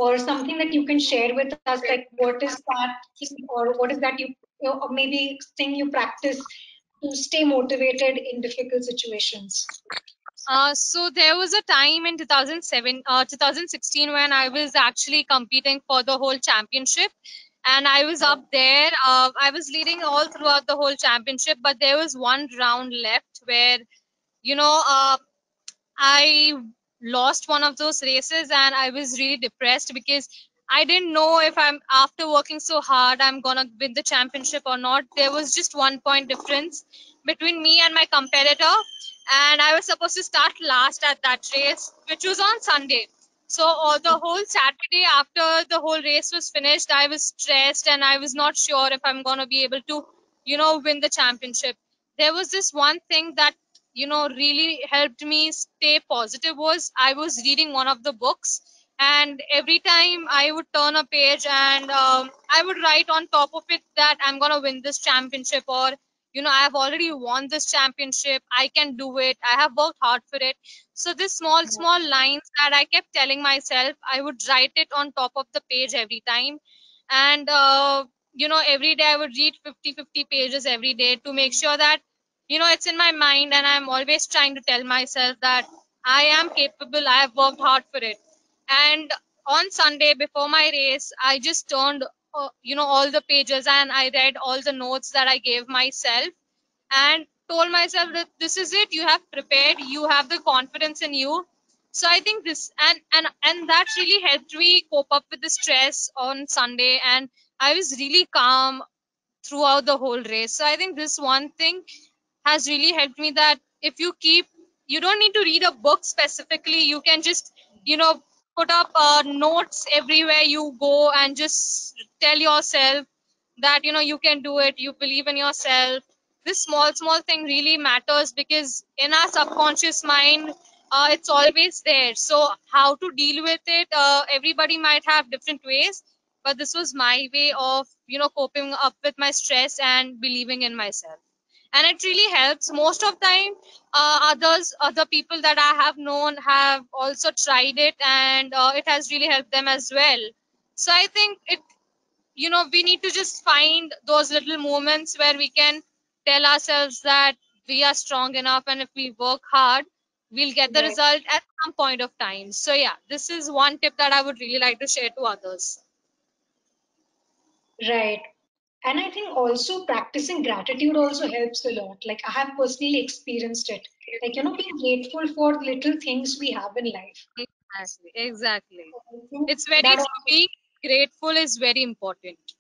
or something that you can share with us, like what is that thing, or what is that or maybe thing you practice to stay motivated in difficult situations? So there was a time in 2016 when I was actually competing for the whole championship, and I was up there. I was leading all throughout the whole championship, but there was one round left where, you know, I lost one of those races, and I was really depressed because I didn't know if I'm, after working so hard, I'm gonna win the championship or not. There was just 1 point difference between me and my competitor, and I was supposed to start last at that race, which was on Sunday. So the whole Saturday after the whole race was finished, I was stressed and I was not sure if I'm gonna be able to, win the championship. There was this one thing that really helped me stay positive was I was reading one of the books, and every time I would turn a page and I would write on top of it that I'm gonna win this championship, or I have already won this championship, I can do it, I have worked hard for it. So this small lines that I kept telling myself, I would write it on top of the page every time. And every day I would read 50 pages every day to make sure that it's in my mind, and I'm always trying to tell myself that I am capable, I have worked hard for it. And on Sunday before my race, I just turned all the pages and I read all the notes that I gave myself, and told myself that this is it, you have prepared, you have the confidence in you. So I think this, and that really helped me cope up with the stress on Sunday, and I was really calm throughout the whole race. So I think this one thing has really helped me, that if you don't need to read a book specifically, you can just put up notes everywhere you go and just tell yourself that you can do it, you believe in yourself. This small thing really matters, because in our subconscious mind, it's always there. So how to deal with it, everybody might have different ways, but this was my way of coping up with my stress and believing in myself. And it really helps. Most of time, other people that I have known have also tried it, and it has really helped them as well. So I think we need to just find those little moments where we can tell ourselves that we are strong enough, and if we work hard, we'll get the Right. result at some point of time. So yeah, this is one tip that I would really like to share to others. Right. And I think also practicing gratitude also helps a lot. Like I have personally experienced it. Like, being grateful for little things we have in life. Exactly. I think It's very that true. also, Being grateful is very important.